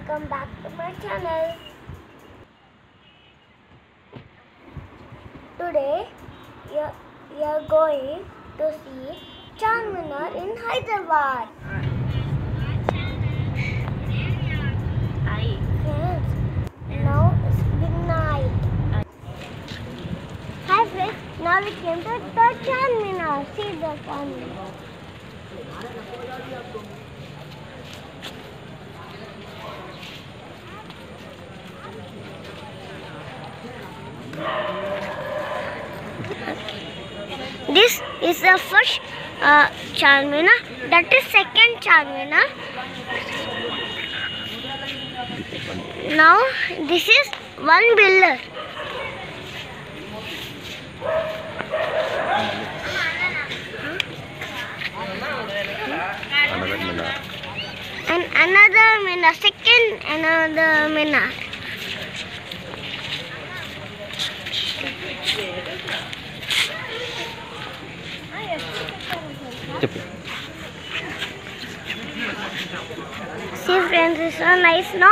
welcome back to my channel. Today you are going to see Charminar in Hyderabad. Friends, now it's midnight. Hi friends, now we came to the Charminar. See the Charminar. This is the first Charminar. That is second Charminar. Now this is one builder. And another Minar, second another Minar. See friends, it's so nice, no?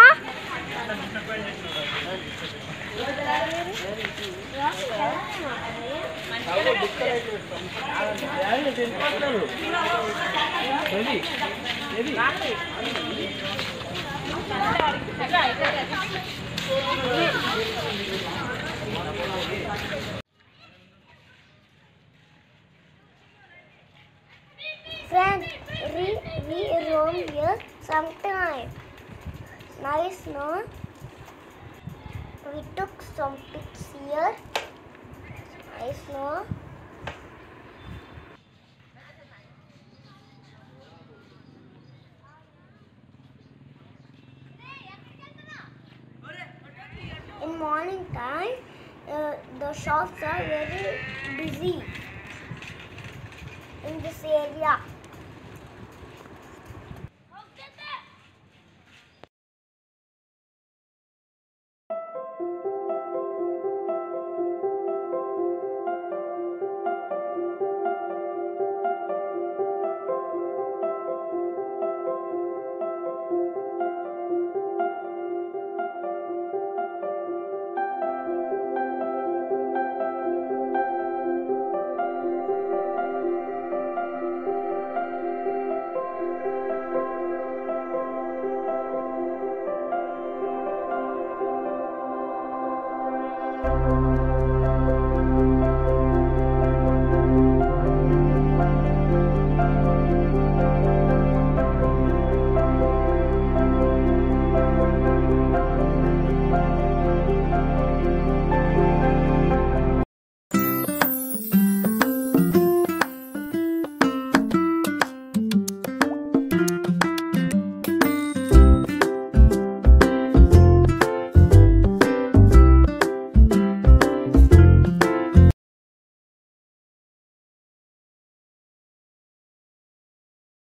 Friends, we roam here sometime. Nice, no? We took some pics here. Nice, no? In morning time, the shops are very busy in this area.